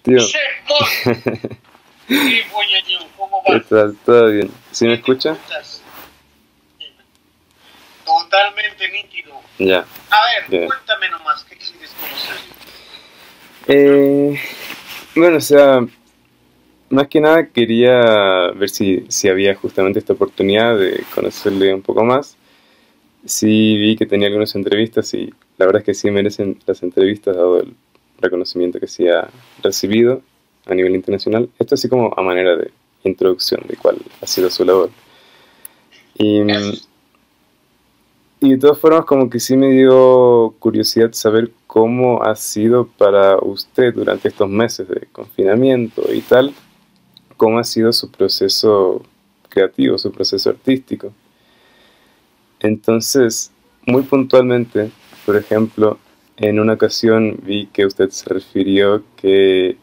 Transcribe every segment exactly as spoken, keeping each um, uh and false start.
Tío. Sí, Boñaño, ¿cómo ¿Qué vas? tal? ¿Todo bien? ¿Sí me escucha? Totalmente nítido. Ya. A ver, Bien. cuéntame nomás, ¿qué quieres conocer? Eh, bueno, o sea, más que nada quería ver si, si había justamente esta oportunidad de conocerle un poco más. Sí vi que tenía algunas entrevistas y la verdad es que sí merecen las entrevistas dado el reconocimiento que sí ha recibido a nivel internacional. Esto así como a manera de introducción de cuál ha sido su labor. Y, y de todas formas como que sí me dio curiosidad saber cómo ha sido para usted durante estos meses de confinamiento y tal, cómo ha sido su proceso creativo, su proceso artístico. Entonces, muy puntualmente, por ejemplo, en una ocasión vi que usted se refirió que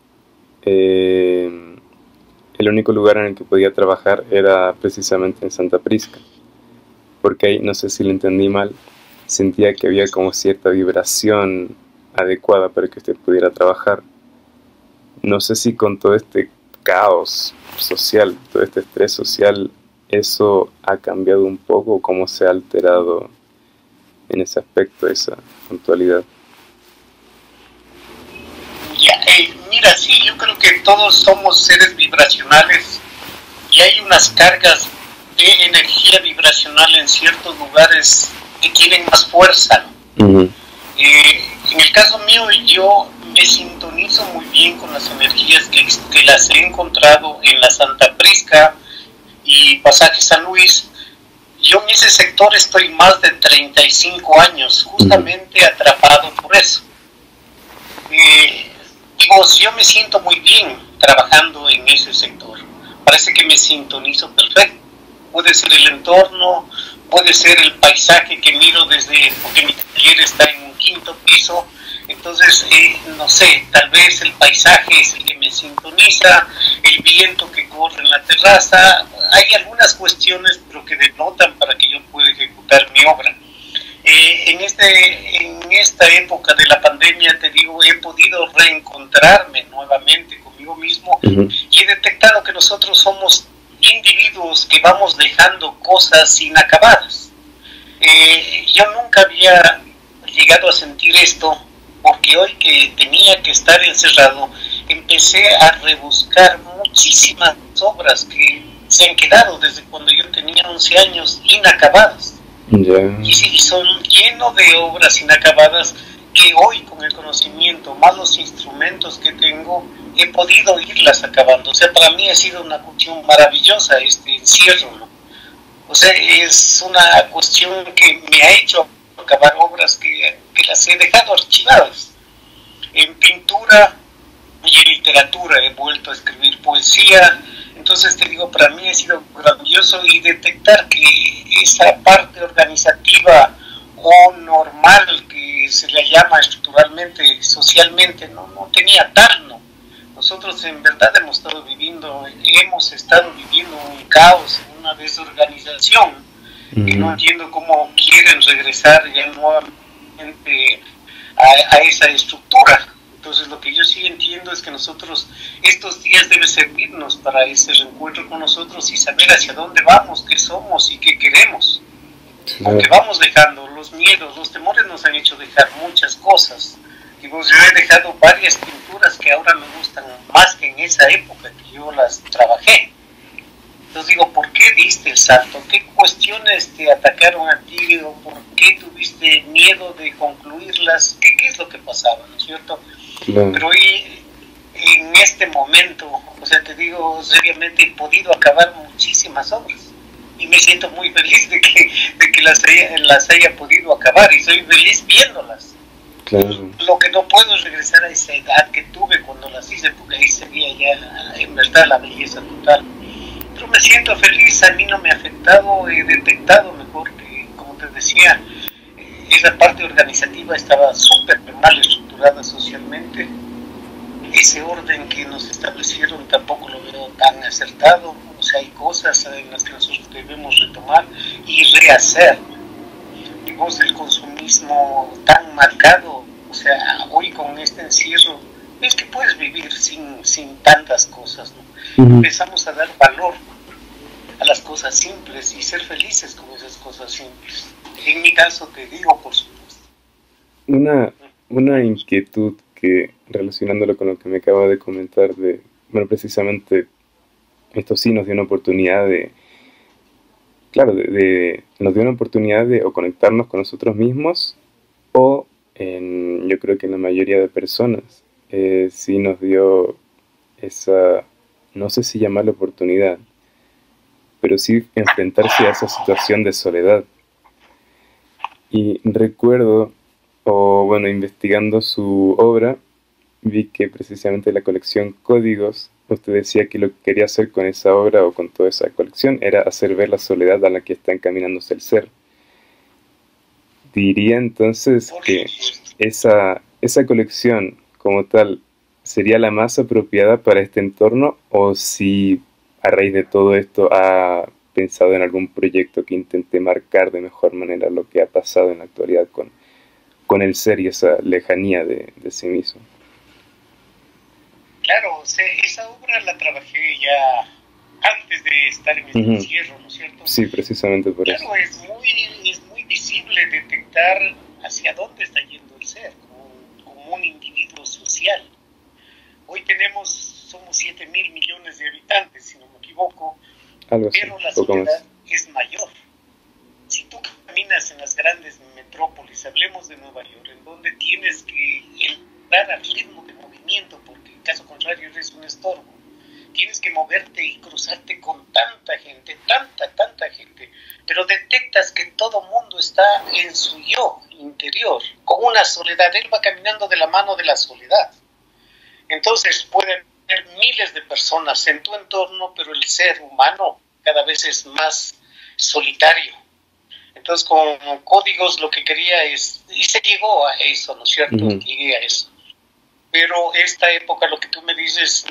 eh, el único lugar en el que podía trabajar era precisamente en Santa Prisca, porque ahí, no sé si lo entendí mal, sentía que había como cierta vibración adecuada para que usted pudiera trabajar. No sé si con todo este caos social, todo este estrés social, eso ha cambiado un poco, cómo se ha alterado en ese aspecto, esa puntualidad. Ya, eh, mira, sí, yo creo que todos somos seres vibracionales y hay unas cargas de energía vibracional en ciertos lugares que tienen más fuerza, ¿no? Uh-huh. Eh, en el caso mío, yo me sintonizo muy bien con las energías que, que las he encontrado en la Santa Prisca y Pasaje San Luis. Yo en ese sector estoy más de treinta y cinco años, justamente uh-huh. atrapado por eso. Eh, digo, yo me siento muy bien trabajando en ese sector. Parece que me sintonizo perfecto. Puede ser el entorno, puede ser el paisaje que miro desde, porque mi taller está en un quinto piso, entonces, eh, no sé, tal vez el paisaje es el que me sintoniza, el viento que corre en la terraza, hay algunas cuestiones, pero que denotan para que yo pueda ejecutar mi obra. Eh, en, este, en esta época de la pandemia, te digo, he podido reencontrarme nuevamente conmigo mismo uh-huh. y he detectado que nosotros somos individuos que vamos dejando cosas inacabadas. Eh, yo nunca había llegado a sentir esto, porque hoy que tenía que estar encerrado, empecé a rebuscar muchísimas obras que se han quedado desde cuando yo tenía once años inacabadas. Yeah. Y sí, son llenos de obras inacabadas que hoy, con el conocimiento, más los instrumentos que tengo, he podido irlas acabando. O sea, para mí ha sido una cuestión maravillosa este encierro, ¿no? O sea, es una cuestión que me ha hecho acabar obras que, que las he dejado archivadas. En pintura y en literatura he vuelto a escribir poesía. Entonces te digo, para mí ha sido grandioso y detectar que esa parte organizativa o normal que se le llama estructuralmente, socialmente, no, no tenía tal, ¿no? Nosotros en verdad hemos estado viviendo, hemos estado viviendo un caos, una desorganización, uh-huh. que no entiendo cómo quieren regresar ya nuevamente a, a esa estructura. Entonces lo que yo sí entiendo es que nosotros, estos días deben servirnos para ese reencuentro con nosotros y saber hacia dónde vamos, qué somos y qué queremos. Porque vamos dejando los miedos, los temores nos han hecho dejar muchas cosas. Digo, yo he dejado varias pinturas que ahora me gustan más que en esa época que yo las trabajé. Entonces digo, ¿por qué diste el salto? ¿Qué cuestiones te atacaron a ti? ¿Por qué tuviste miedo de concluirlas? ¿Qué, qué es lo que pasaba, no es cierto? Claro. Pero hoy, en este momento, o sea, te digo, seriamente he podido acabar muchísimas obras. Y me siento muy feliz de que, de que las, haya, las haya podido acabar y soy feliz viéndolas. Claro. Lo que no puedo es regresar a esa edad que tuve cuando las hice, porque ahí sería ya en verdad la belleza total. Pero me siento feliz, a mí no me ha afectado, he detectado mejor que, como te decía, esa parte organizativa estaba súper mal estructurada socialmente. Ese orden que nos establecieron tampoco lo veo tan acertado. O sea, hay cosas en las que nosotros debemos retomar y rehacer. Digamos, el consumismo tan marcado, o sea, hoy con este encierro es que puedes vivir sin, sin tantas cosas, ¿no? Ujú. Empezamos a dar valor a las cosas simples y ser felices con esas cosas simples. En mi caso te digo, por supuesto. Una, una inquietud que, relacionándolo con lo que me acaba de comentar, de, bueno, precisamente esto sí nos dio una oportunidad de, claro, de, de- nos dio una oportunidad de o conectarnos con nosotros mismos o, en, yo creo que en la mayoría de personas, eh, sí nos dio esa, no sé si llamarla oportunidad, pero sí enfrentarse a esa situación de soledad. Y recuerdo, o bueno, investigando su obra, vi que precisamente la colección Códigos, usted decía que lo que quería hacer con esa obra o con toda esa colección era hacer ver la soledad a la que está encaminándose el ser. Diría entonces Por que supuesto. esa, esa colección como tal sería la más apropiada para este entorno, o si a raíz de todo esto ha pensado en algún proyecto que intente marcar de mejor manera lo que ha pasado en la actualidad con, con el ser y esa lejanía de, de sí mismo. Claro, se- esa obra la trabajé ya antes de estar en este Ujú. encierro, ¿no es cierto? Sí, precisamente por eso. Claro, es muy, es muy visible detectar hacia dónde está yendo el ser, como, como un individuo social. Hoy tenemos, somos siete mil millones de habitantes, si no me equivoco, Algo así, pero la poco soledad más. es mayor. Si tú caminas en las grandes metrópolis, hablemos de Nueva York, en donde tienes que entrar al ritmo de movimiento, porque en caso contrario eres un estorbo, tienes que moverte y cruzarte con tanta gente, tanta, tanta gente, pero detectas que todo mundo está en su yo interior, con una soledad. Él va caminando de la mano de la soledad. Entonces pueden haber miles de personas en tu entorno, pero el ser humano cada vez es más solitario. Entonces, con Códigos lo que quería es, y se llegó a eso, ¿no es cierto? Ujú. Llegué a eso. Pero esta época, lo que tú me dices,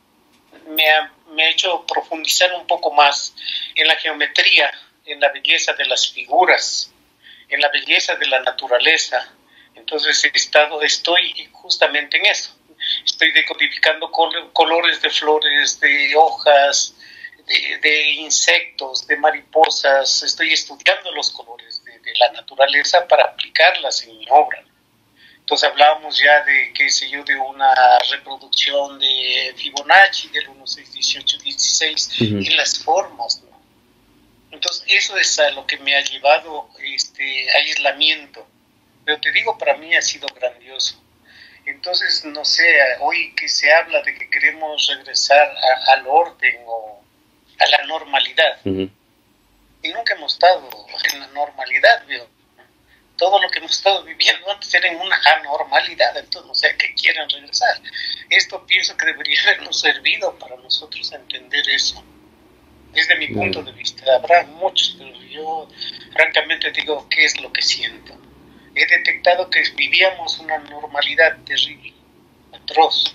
me ha, me ha hecho profundizar un poco más en la geometría, en la belleza de las figuras, en la belleza de la naturaleza. Entonces he estado, estoy justamente en eso. Estoy decodificando col- colores de flores, de hojas, de, de insectos, de mariposas. Estoy estudiando los colores de, de la naturaleza para aplicarlas en mi obra. Entonces hablábamos ya de, qué sé yo, de una reproducción de Fibonacci, del uno, seis, dieciocho, dieciséis, Ujú. en las formas, ¿no? Entonces eso es a lo que me ha llevado este aislamiento. Pero te digo, para mí ha sido grandioso. Entonces, no sé, hoy que se habla de que queremos regresar a, al orden o a la normalidad, Ujú. y nunca hemos estado en la normalidad, veo. Todo lo que hemos estado viviendo antes era en una anormalidad, entonces no sé a qué quieren regresar. Esto pienso que debería habernos servido para nosotros entender eso. Desde mi Claro. punto de vista, habrá muchos, pero yo francamente digo qué es lo que siento. He detectado que vivíamos una normalidad terrible, atroz,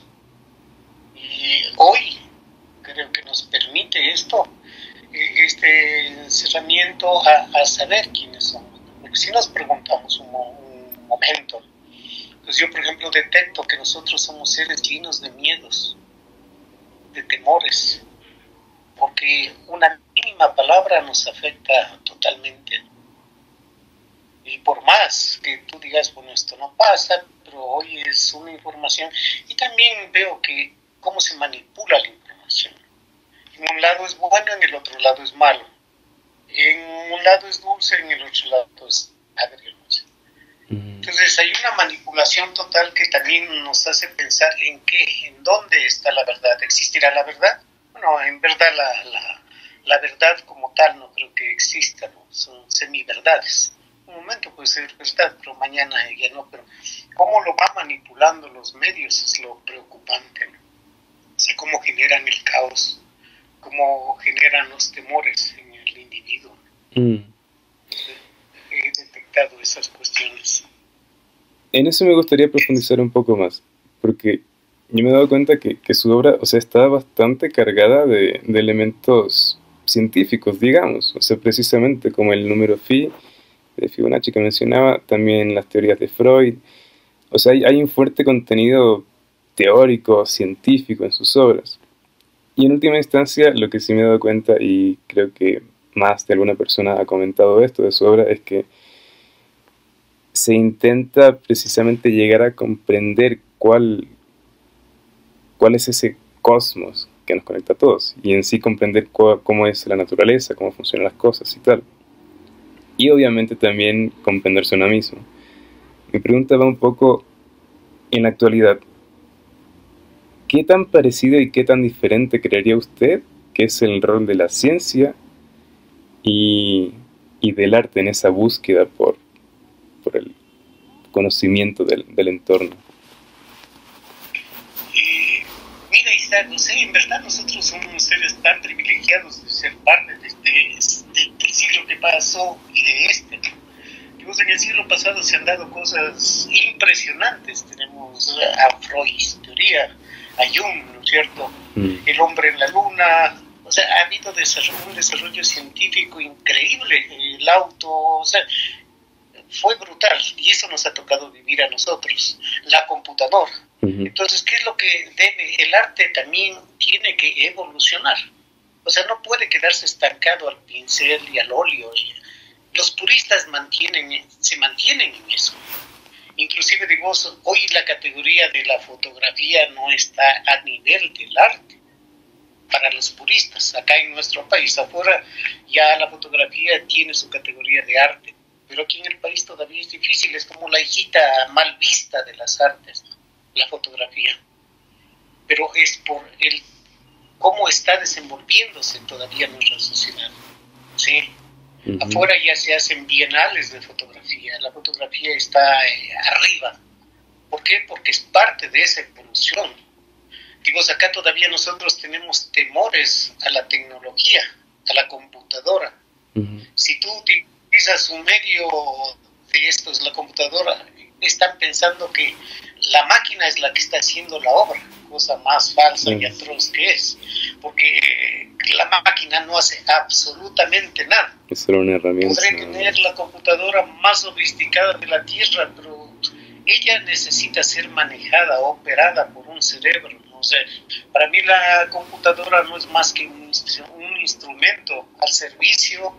y hoy creo que nos permite esto, eh, este encerramiento a, a saber quiénes somos. Porque si nos preguntamos un, mo- un momento, pues yo por ejemplo detecto que nosotros somos seres llenos de miedos, de temores, porque una mínima palabra nos afecta totalmente. Y por más que tú digas, bueno, esto no pasa, pero hoy es una información, y también veo que cómo se manipula la información. En un lado es bueno, en el otro lado es malo. En un lado es dulce, en el otro lado es agridulce. Ujú. Entonces hay una manipulación total que también nos hace pensar en qué, en dónde está la verdad. ¿Existirá la verdad? Bueno, en verdad la, la, la verdad como tal no creo que exista, ¿no? Son semiverdades. Un momento puede ser verdad, pero mañana ya no. Pero cómo lo van manipulando los medios es lo preocupante, ¿no? O sea, cómo generan el caos, cómo generan los temores en el individuo. Mm. He detectado esas cuestiones. En eso me gustaría profundizar un poco más, porque yo me he dado cuenta que, que su obra, o sea, está bastante cargada de, de elementos científicos, digamos, o sea, precisamente como el número phi de Fibonacci que mencionaba, también las teorías de Freud, o sea, hay, hay un fuerte contenido teórico, científico en sus obras. Y en última instancia, lo que sí me he dado cuenta, y creo que más de alguna persona ha comentado esto de su obra, es que se intenta precisamente llegar a comprender cuál, cuál es ese cosmos que nos conecta a todos, y en sí comprender cu- cómo es la naturaleza, cómo funcionan las cosas y tal. Y obviamente también comprenderse uno mismo. Mi pregunta va un poco en la actualidad. ¿Qué tan parecido y qué tan diferente creería usted que es el rol de la ciencia y, y del arte en esa búsqueda por, por el conocimiento del, del entorno? Eh, mira, Isaac, no sé, en verdad nosotros somos seres tan privilegiados de ser parte de este, de, del siglo que pasó y de este. Digamos, en el siglo pasado se han dado cosas impresionantes. Tenemos a Freud, teoría, a Jung, ¿no es cierto? Mm. El hombre en la luna. O sea, ha habido desarrollo, un desarrollo científico increíble. El auto, o sea, fue brutal. Y eso nos ha tocado vivir a nosotros. La computadora. Uh-huh. Entonces, ¿qué es lo que debe? El arte también tiene que evolucionar. O sea, no puede quedarse estancado al pincel y al óleo. Y los puristas mantienen, se mantienen en eso. Inclusive, digo, hoy la categoría de la fotografía no está a nivel del arte para los puristas. Acá en nuestro país, afuera, ya la fotografía tiene su categoría de arte. Pero aquí en el país todavía es difícil. Es como la hijita mal vista de las artes, ¿no? La fotografía. Pero es por el cómo está desenvolviéndose todavía nuestra sociedad. ¿Sí? Uh-huh. Afuera ya se hacen bienales de fotografía. La fotografía está eh, arriba. ¿Por qué? Porque es parte de esa evolución. Digo, acá todavía nosotros tenemos temores a la tecnología, a la computadora. Uh-huh. Si tú utilizas un medio de estos, la computadora, están pensando que la máquina es la que está haciendo la obra, cosa más falsa uh-huh. y atroz que es. Porque la máquina no hace absolutamente nada. Es solo una herramienta. Podré tener la computadora más sofisticada de la Tierra, pero ella necesita ser manejada, operada por un cerebro, ¿no? O sea, para mí la computadora no es más que un, un instrumento al servicio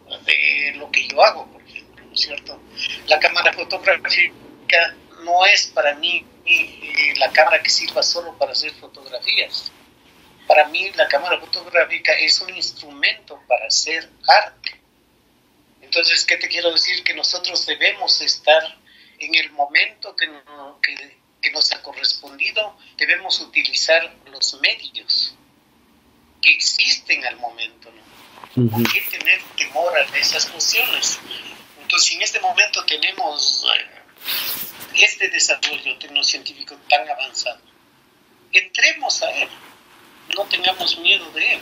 de lo que yo hago, por ejemplo, ¿no es cierto? La cámara fotográfica no es para mí eh, la cámara que sirva solo para hacer fotografías. Para mí la cámara fotográfica es un instrumento para hacer arte. Entonces, ¿qué te quiero decir? Que nosotros debemos estar en el momento que, no, que, que nos ha correspondido, debemos utilizar los medios que existen al momento, ¿no? Uh-huh. ¿Por qué tener temor a esas cuestiones? Entonces, si en este momento tenemos eh, este desarrollo tecnocientífico tan avanzado, entremos a él. No tengamos miedo de él.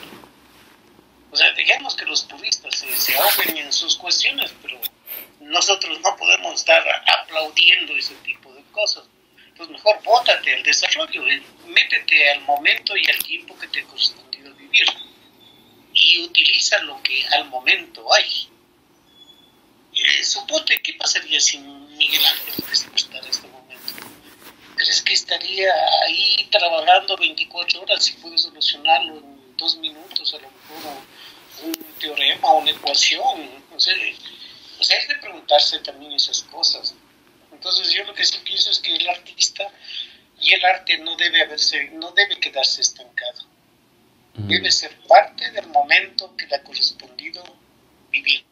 O sea, dejemos que los puristas se, se ahoguen en sus cuestiones, pero nosotros no podemos estar aplaudiendo ese tipo de cosas. Pues mejor bótate al desarrollo, métete al momento y al tiempo que te ha correspondido vivir. Y utiliza lo que al momento hay. Eh, suponte, ¿qué pasaría si Miguel Ángel despertara en este momento? ¿Crees que estaría ahí trabajando veinticuatro horas si puede solucionarlo en dos minutos, a lo mejor un, un teorema, una ecuación? O sea, o sea, es de preguntarse también esas cosas. Entonces yo lo que sí pienso es que el artista y el arte no debe haberse, no debe quedarse estancado. Uh-huh. Debe ser parte del momento que le ha correspondido vivir.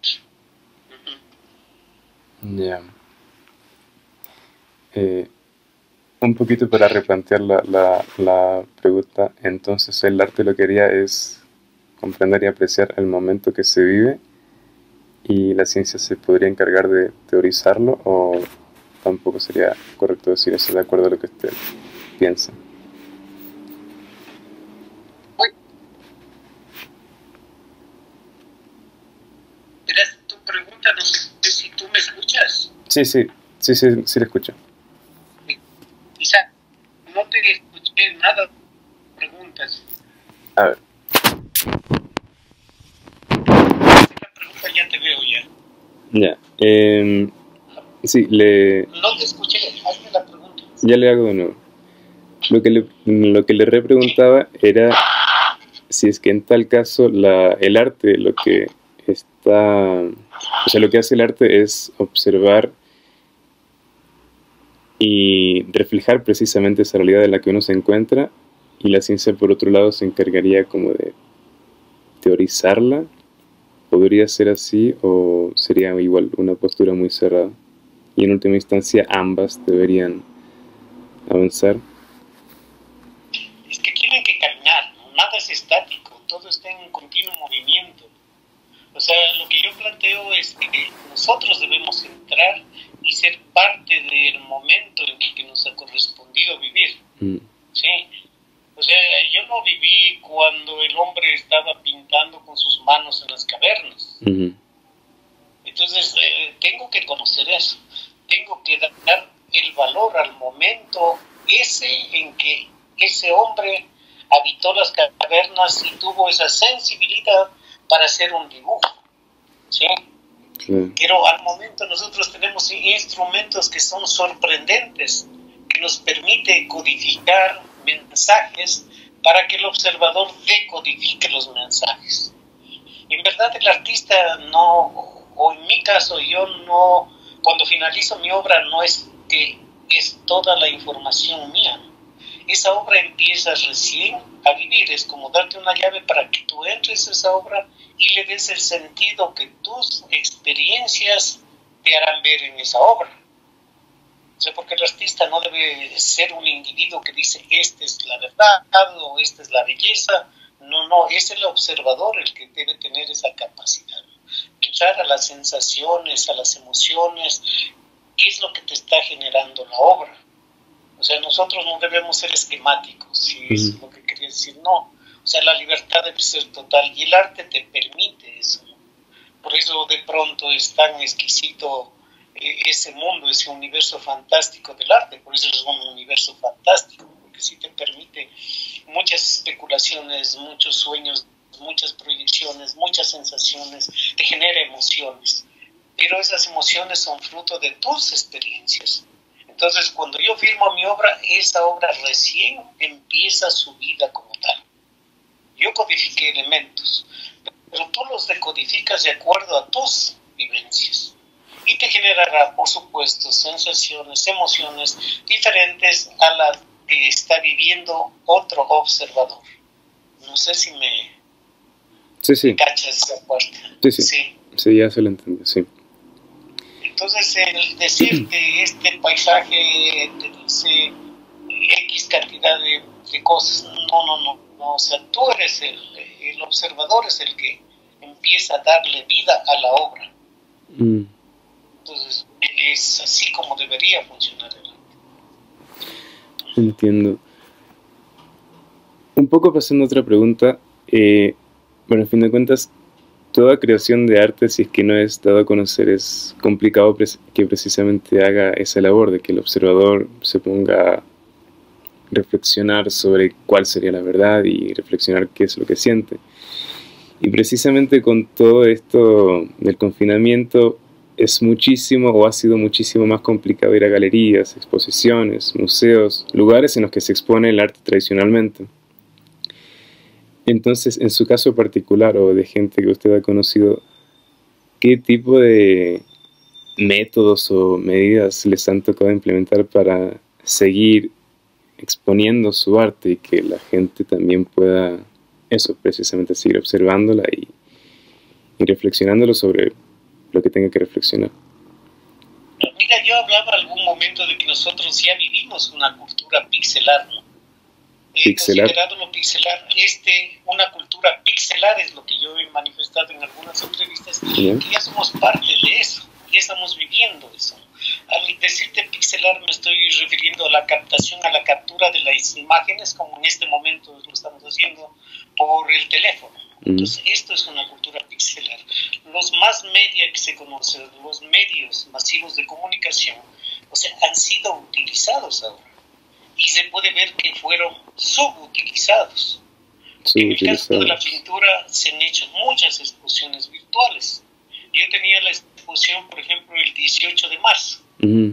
Uh-huh. Ya. Yeah. Eh... Un poquito para replantear la, la, la pregunta, entonces el arte lo que haría es comprender y apreciar el momento que se vive y la ciencia se podría encargar de teorizarlo, o tampoco sería correcto decir eso de acuerdo a lo que usted piensa. Verás, tu pregunta, no sé si tú me escuchas. Sí, sí, sí, sí, sí le escucho. Isaac, no te escuché nada de preguntas. A ver. La pregunta ya te veo ya. Ya. Eh, sí, le... No te escuché, hazme la pregunta. Ya le hago de nuevo. Lo que le, lo que le repreguntaba era si es que en tal caso la, el arte, lo que está, o sea, lo que hace el arte es observar y reflejar precisamente esa realidad en la que uno se encuentra, y la ciencia por otro lado se encargaría como de teorizarla. ¿Podría ser así o sería igual una postura muy cerrada? Y en última instancia ambas deberían avanzar. Es que tienen que caminar, nada es estático, todo está en continuo movimiento. O sea, lo que yo planteo es que nosotros debemos entrar y ser parte del momento en que nos ha correspondido vivir. Mm. ¿Sí? O sea, yo no viví cuando el hombre estaba pintando con sus manos en las cavernas. Mm-hmm. Entonces, eh, tengo que conocer eso. Tengo que dar el valor al momento ese en que ese hombre habitó las cavernas y tuvo esa sensibilidad para hacer un dibujo. ¿Sí? Sí. Pero al momento nosotros tenemos instrumentos que son sorprendentes, que nos permite codificar mensajes para que el observador decodifique los mensajes. En verdad el artista no, o en mi caso yo no, cuando finalizo mi obra no es que es toda la información mía. Esa obra empieza recién a vivir, es como darte una llave para que tú entres a esa obra y le des el sentido que tus experiencias te harán ver en esa obra. O sea, porque el artista no debe ser un individuo que dice esta es la verdad o esta es la belleza. No, no, es el observador el que debe tener esa capacidad. Entrar a las sensaciones, a las emociones, qué es lo que te está generando la obra. O sea, nosotros no debemos ser esquemáticos, si mm. es lo que quería decir, no. O sea, la libertad debe ser total y el arte te permite eso, ¿no? Por eso de pronto es tan exquisito eh, ese mundo, ese universo fantástico del arte, por eso es un universo fantástico, porque sí te permite muchas especulaciones, muchos sueños, muchas proyecciones, muchas sensaciones, te genera emociones, pero esas emociones son fruto de tus experiencias. Entonces, cuando yo firmo mi obra, esa obra recién empieza su vida como tal. Yo codifiqué elementos, pero tú los decodificas de acuerdo a tus vivencias. Y te generará, por supuesto, sensaciones, emociones diferentes a las que está viviendo otro observador. No sé si me, sí, sí. me cachas esa parte. Sí, sí, sí. Sí, ya se lo entiendo, sí. Entonces, el decir que este paisaje te dice X cantidad de, de cosas, no, no, no, no. O sea, tú eres el, el observador, es el que empieza a darle vida a la obra. Mm. Entonces, es así como debería funcionar el arte. Entiendo. Un poco pasando a otra pregunta, eh, bueno, a fin de cuentas, toda creación de arte, si es que no es dado a conocer, es complicado que precisamente haga esa labor de que el observador se ponga a reflexionar sobre cuál sería la verdad y reflexionar qué es lo que siente. Y precisamente con todo esto del confinamiento es muchísimo o ha sido muchísimo más complicado ir a galerías, exposiciones, museos, lugares en los que se expone el arte tradicionalmente. Entonces, en su caso particular o de gente que usted ha conocido, ¿qué tipo de métodos o medidas les han tocado implementar para seguir exponiendo su arte y que la gente también pueda, eso, precisamente seguir observándola y, y reflexionándolo sobre lo que tenga que reflexionar? Mira, yo hablaba algún momento de que nosotros ya vivimos una cultura pixelar, ¿no? Eh, considerado lo pixelar, este, una cultura pixelar es lo que yo he manifestado en algunas entrevistas, yeah. que ya somos parte de eso, ya estamos viviendo eso. Al decirte pixelar me estoy refiriendo a la captación, a la captura de las imágenes, como en este momento lo estamos haciendo por el teléfono. Entonces, esto es una cultura pixelar. Los más media que se conocen, los medios masivos de comunicación, o sea, han sido utilizados ahora. Y se puede ver que fueron subutilizados. Sí, en el caso de la pintura se han hecho muchas exposiciones virtuales. Yo tenía la exposición, por ejemplo, el dieciocho de marzo. Uh-huh.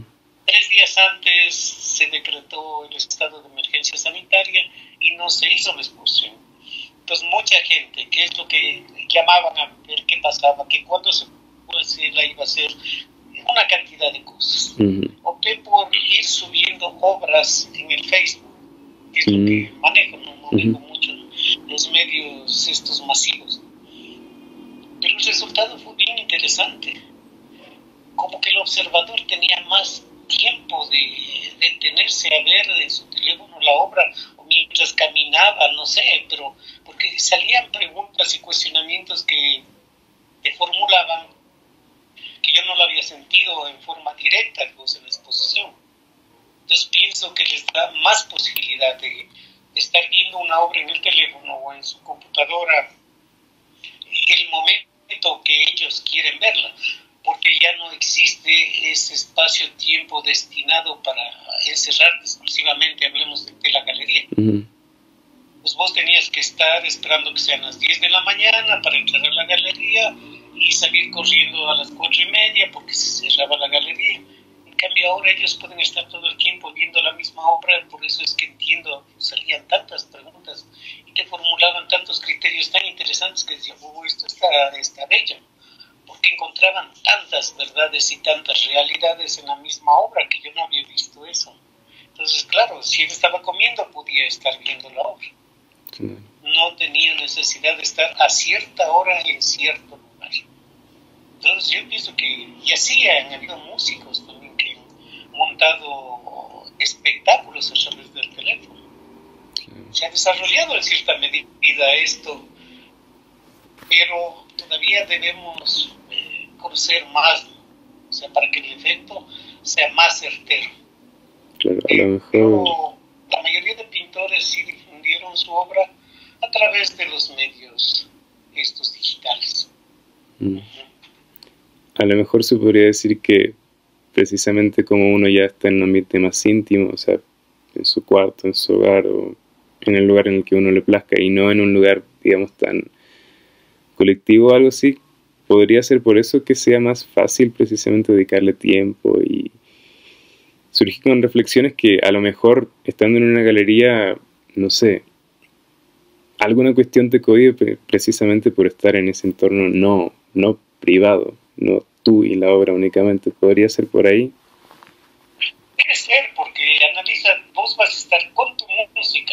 Tres días antes se decretó el estado de emergencia sanitaria y no se hizo la exposición. Entonces mucha gente, que es lo que llamaban a ver qué pasaba, que cuando se la iba a hacer una cantidad de cosas. Uh-huh. Opté por ir subiendo obras en el Facebook, que es uh-huh. lo que manejo, no manejo uh-huh. mucho los medios estos masivos. Pero el resultado fue bien interesante. Como que el observador tenía más tiempo de detenerse a ver en su teléfono la obra o mientras caminaba, no sé, pero porque salían preguntas y cuestionamientos que te formulaban que yo no lo había sentido en forma directa pues, en la exposición. Entonces pienso que les da más posibilidad de, de estar viendo una obra en el teléfono o en su computadora el momento que ellos quieren verla, porque ya no existe ese espacio-tiempo destinado para encerrarte exclusivamente, hablemos de, de la galería. Uh-huh. Pues vos tenías que estar esperando que sean las diez de la mañana para entrar a la galería y salir corriendo a las cuatro y media porque se cerraba la galería. En cambio ahora ellos pueden estar todo el tiempo viendo la misma obra, por eso es que entiendo, salían tantas preguntas y te formulaban tantos criterios tan interesantes que decían, oh, esto está, está bello, porque encontraban tantas verdades y tantas realidades en la misma obra que yo no había visto eso. Entonces, claro, si él estaba comiendo podía estar viendo la obra. Sí. No tenía necesidad de estar a cierta hora en cierto lugar. Entonces yo pienso que, y así han habido músicos también que han montado espectáculos a través del teléfono. Sí. Se ha desarrollado en cierta medida esto, pero todavía debemos eh, conocer más, ¿no? O sea, para que el efecto sea más certero. Claro, a lo mejor... Pero la mayoría de pintores sí difundieron su obra a través de los medios estos digitales. Mm. A lo mejor se podría decir que precisamente como uno ya está en un ambiente más íntimo, o sea, en su cuarto, en su hogar o en el lugar en el que uno le plazca y no en un lugar, digamos, tan colectivo o algo así, podría ser por eso que sea más fácil precisamente dedicarle tiempo y surgir con reflexiones que a lo mejor estando en una galería, no sé, alguna cuestión te cohíbe precisamente por estar en ese entorno no, no privado, no tú y la obra únicamente. ¿Podría ser por ahí? Debe ser, porque analiza, vos vas a estar con tu música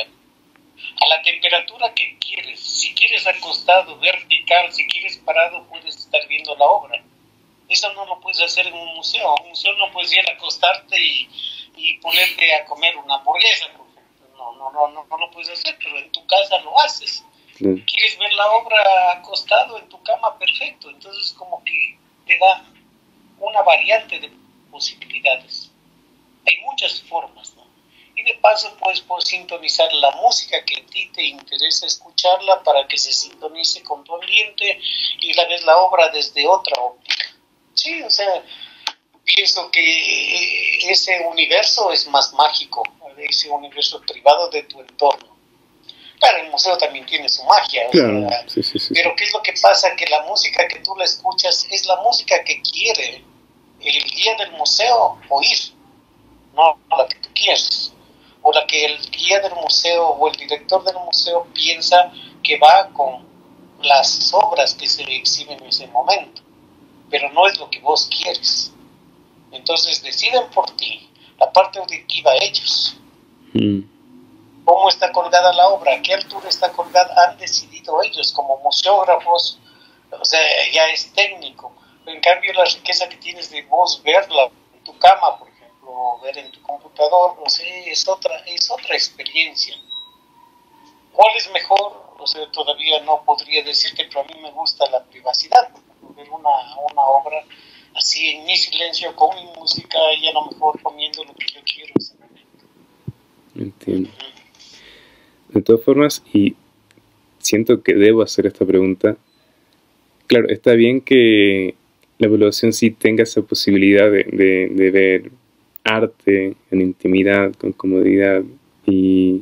a la temperatura que quieres. Si quieres acostado, vertical, si quieres parado, puedes estar viendo la obra. Eso no lo puedes hacer en un museo. En un museo no puedes ir a acostarte y, y ponerte a comer una hamburguesa, por ejemplo. No, no, no, no, no lo puedes hacer, pero en tu casa lo haces. Sí. Quieres ver la obra acostado en tu cama, perfecto. Entonces como que te da una variante de posibilidades. Hay muchas formas, ¿no? Y de paso puedes poder sintonizar la música que a ti te interesa escucharla para que se sintonice con tu ambiente y la ves la obra desde otra óptica. Sí, o sea, pienso que ese universo es más mágico, ese universo privado de tu entorno. Claro, el museo también tiene su magia, claro, o sea, sí, sí, sí, pero sí. ¿Qué es lo que pasa? Que la música que tú la escuchas es la música que quiere el guía del museo oír, no la que tú quieres, o la que el guía del museo o el director del museo piensa que va con las obras que se exhiben en ese momento, pero no es lo que vos quieres. Entonces deciden por ti, la parte auditiva ellos. Mm. ¿Cómo está colgada la obra? ¿A qué altura está colgada? Han decidido ellos como museógrafos, o sea, ya es técnico. En cambio, la riqueza que tienes de vos verla en tu cama, por ejemplo, o ver en tu computador, no sé, es otra, es otra experiencia. ¿Cuál es mejor? O sea, todavía no podría decirte, pero a mí me gusta la privacidad. Ver una, una obra así en mi silencio, con mi música, y a lo mejor comiendo lo que yo quiero. Entiendo. De todas formas, y siento que debo hacer esta pregunta, claro, está bien que la evaluación sí tenga esa posibilidad de, de, de ver arte en intimidad, con comodidad y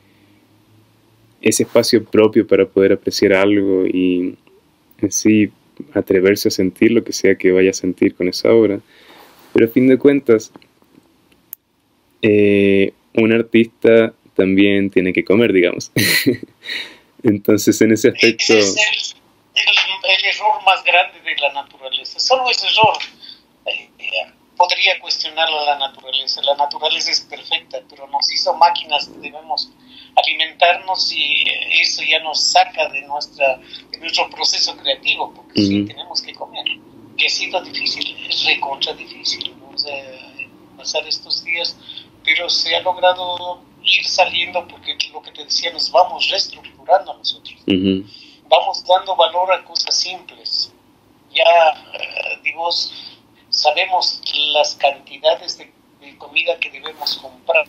ese espacio propio para poder apreciar algo y en sí atreverse a sentir lo que sea que vaya a sentir con esa obra, pero a fin de cuentas eh, un artista también tiene que comer, digamos. Entonces, en ese aspecto... Ese es el, el, el error más grande de la naturaleza. Solo ese error eh, eh, podría cuestionar a la naturaleza. La naturaleza es perfecta, pero nos hizo máquinas que debemos alimentarnos y eso ya nos saca de, nuestra, de nuestro proceso creativo, porque uh-huh. sí tenemos que comer. Y ha sido difícil, es recontra difícil, ¿no? O sea, pasar estos días, pero se ha logrado ir saliendo porque lo que te decía, nos vamos reestructurando nosotros. Uh-huh. Vamos dando valor a cosas simples. Ya, uh, digo, sabemos las cantidades de, de comida que debemos comprar.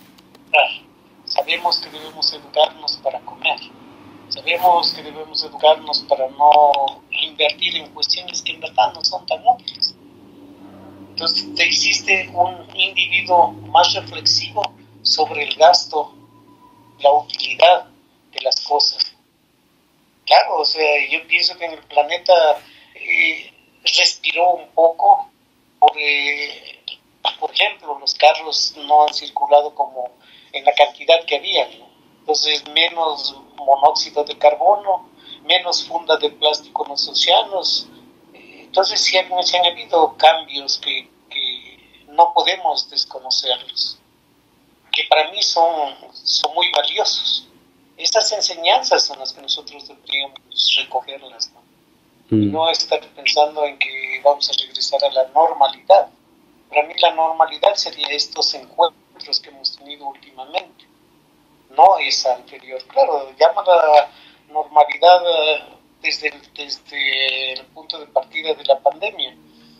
Sabemos que debemos educarnos para comer. Sabemos que debemos educarnos para no invertir en cuestiones que en verdad no son tan útiles. Entonces te hiciste un individuo más reflexivo sobre el gasto, la utilidad de las cosas. Claro, o sea, yo pienso que en el planeta eh, respiró un poco. Por, eh, por ejemplo, los carros no han circulado como en la cantidad que había, ¿no? Entonces menos monóxido de carbono, menos funda de plástico en los océanos. Entonces sí han, sí han habido cambios que, que no podemos desconocerlos, que para mí son, son muy valiosos. Estas enseñanzas son las que nosotros deberíamos recogerlas, ¿no? Mm. Y no estar pensando en que vamos a regresar a la normalidad. Para mí la normalidad sería estos encuentros que hemos tenido últimamente, no esa anterior. Claro, llama la normalidad desde el, desde el punto de partida de la pandemia,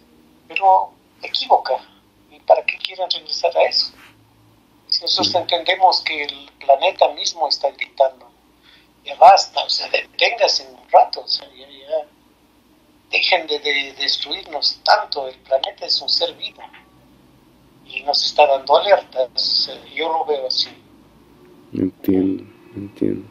pero equivoca. ¿Y para qué quieren regresar a eso? Si nosotros entendemos que el planeta mismo está gritando, ya basta, o sea, deténgase un rato, o sea, ya, ya dejen de, de destruirnos tanto. El planeta es un ser vivo y nos está dando alertas, o sea, yo lo veo así. Entiendo, entiendo.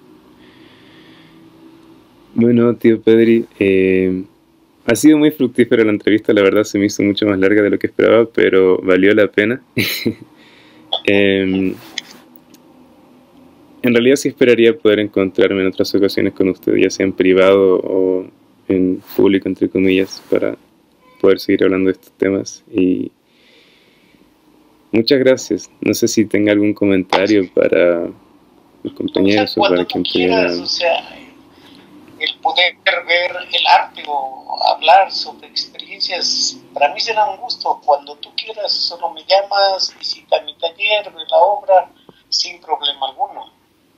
Bueno, tío Pedri, eh, ha sido muy fructífera la entrevista, la verdad se me hizo mucho más larga de lo que esperaba, pero valió la pena. eh, en realidad sí esperaría poder encontrarme en otras ocasiones con usted, ya sea en privado o en público, entre comillas, para poder seguir hablando de estos temas. Y muchas gracias. No sé si tenga algún comentario para los compañeros, o, sea, o para quien pudiera... O sea, el poder ver el arte o hablar sobre experiencias, para mí será un gusto. Cuando tú quieras, solo me llamas, visita mi taller, ve la obra, sin problema alguno.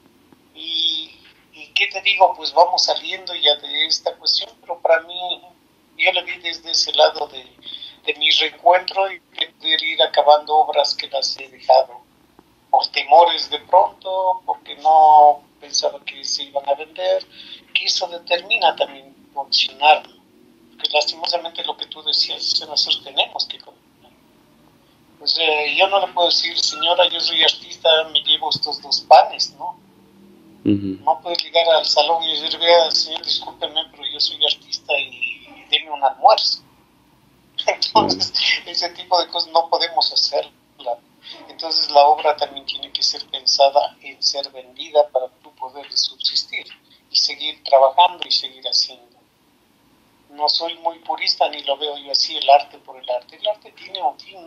Y, y ¿qué te digo? Pues vamos saliendo ya de esta cuestión, pero para mí, yo le vi desde ese lado de, de mi reencuentro y de poder ir acabando obras que las he dejado por temores de pronto, porque no pensaba que se iban a vender, que eso determina también funcionar, porque lastimosamente lo que tú decías, nosotros tenemos que comer. Pues eh, yo no le puedo decir, señora, yo soy artista, me llevo estos dos panes, ¿no? Uh-huh. No puedo llegar al salón y decir, vea, señor, discúlpeme, pero yo soy artista y deme un almuerzo. Entonces, uh-huh. ese tipo de cosas no podemos hacerla. Entonces la obra también tiene que ser pensada en ser vendida para tú poder subsistir y seguir trabajando y seguir haciendo. No soy muy purista ni lo veo yo así, el arte por el arte. El arte tiene un fin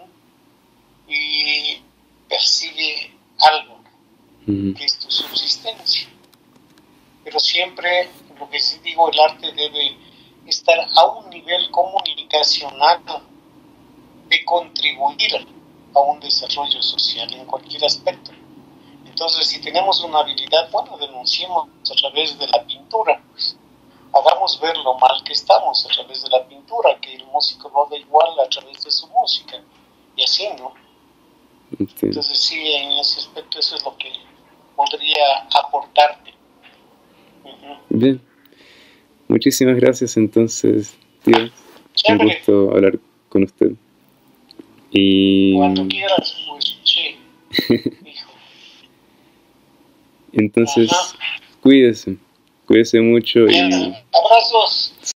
y persigue algo, uh-huh. que es tu subsistencia. Pero siempre, lo que sí digo, el arte debe estar a un nivel comunicacional de contribuir a un desarrollo social en cualquier aspecto. Entonces, si tenemos una habilidad, bueno, denunciemos a través de la pintura, pues, hagamos ver lo mal que estamos a través de la pintura, que el músico lo haga igual a través de su música, y así, ¿no? Sí. Entonces, sí, en ese aspecto eso es lo que podría aportarte. Uh-huh. Bien, muchísimas gracias entonces, tío. Un gusto hablar con usted. Y... cuando quieras, pues, sí, hijo. Entonces, ajá. cuídese, cuídese mucho. Bien, y... abrazos.